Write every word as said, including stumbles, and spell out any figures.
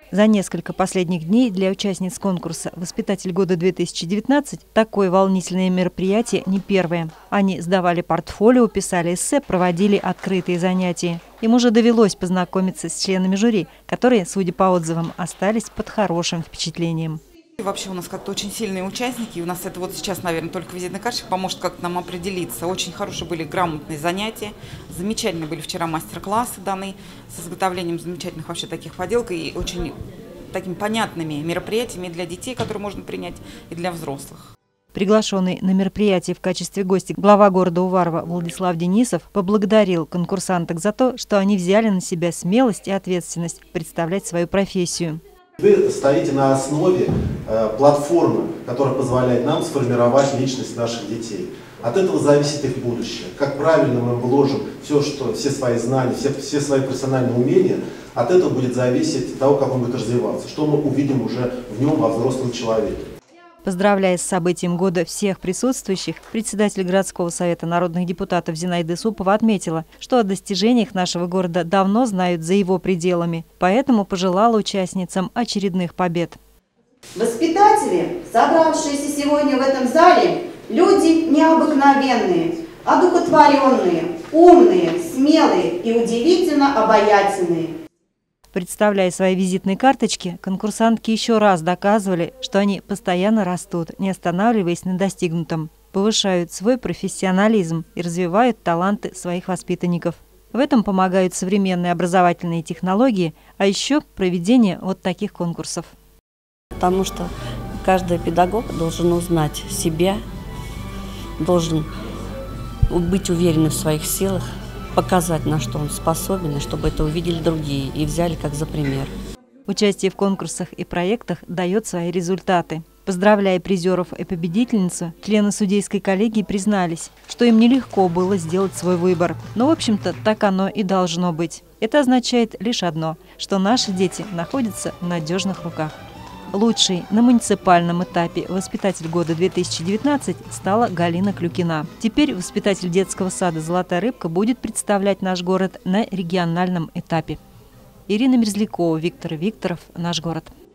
За несколько последних дней для участниц конкурса «Воспитатель года-две тысячи девятнадцать» такое волнительное мероприятие не первое. Они сдавали портфолио, писали эссе, проводили открытые занятия. Им уже довелось познакомиться с членами жюри, которые, судя по отзывам, остались под хорошим впечатлением. Вообще у нас как-то очень сильные участники, и у нас это вот сейчас, наверное, только визитная карточка поможет как-то нам определиться. Очень хорошие были грамотные занятия, замечательные были вчера мастер-классы даны с изготовлением замечательных вообще таких поделок и очень такими понятными мероприятиями для детей, которые можно принять, и для взрослых. Приглашенный на мероприятие в качестве гостя глава города Уварово Владислав Денисов поблагодарил конкурсанток за то, что они взяли на себя смелость и ответственность представлять свою профессию. Вы стоите на основе э, платформы, которая позволяет нам сформировать личность наших детей. От этого зависит их будущее. Как правильно мы вложим все, что, все свои знания, все, все свои профессиональные умения, от этого будет зависеть того, как он будет развиваться, что мы увидим уже в нем во взрослом человеке. Поздравляя с событием года всех присутствующих, председатель городского совета народных депутатов Зинаида Исупова отметила, что о достижениях нашего города давно знают за его пределами, поэтому пожелала участницам очередных побед. Воспитатели, собравшиеся сегодня в этом зале, люди необыкновенные, одухотворенные, умные, смелые и удивительно обаятельные. Представляя свои визитные карточки, конкурсантки еще раз доказывали, что они постоянно растут, не останавливаясь на достигнутом, повышают свой профессионализм и развивают таланты своих воспитанников. В этом помогают современные образовательные технологии, а еще проведение вот таких конкурсов. Потому что каждый педагог должен узнать себя, должен быть уверенным в своих силах, показать, на что он способен, и чтобы это увидели другие и взяли как за пример. Участие в конкурсах и проектах дает свои результаты. Поздравляя призеров и победительницу, члены судейской коллегии признались, что им нелегко было сделать свой выбор. Но, в общем-то, так оно и должно быть. Это означает лишь одно, что наши дети находятся в надежных руках. Лучшей на муниципальном этапе «Воспитатель года-две тысячи девятнадцать» стала Галина Клюкина. Теперь воспитатель детского сада «Золотая рыбка» будет представлять наш город на региональном этапе. Ирина Мерзлякова, Виктор Викторов, «Наш город».